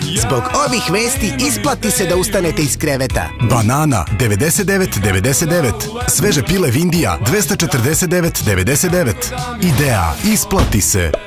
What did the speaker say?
Zbog ovih vesti isplati se da ustanete iz kreveta. Banana 99,99. Sveže pile Vindija 249,99. Idea, isplati se.